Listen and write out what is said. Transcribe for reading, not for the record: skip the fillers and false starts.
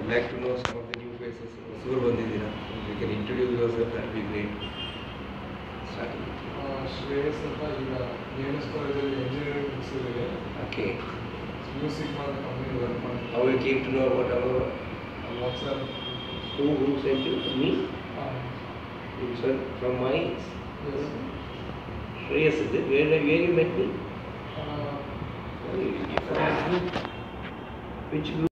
would like to know some of the new faces. If you can introduce yourself, that would be great. Starting. Shreyas anta ಈಗ BMS ಕಾಲೇಜಲ್ಲಿ engineering ಮುಗಿಸಿದ್ದಾರೆ. Okay. Music ಮಾಡಿ company work ಮಾಡ್ತಾರೆ. How you came to know about our WhatsApp? Who sent you? Me? You sent from my? Yes. Shreyas, is it? Where you met me? Which group?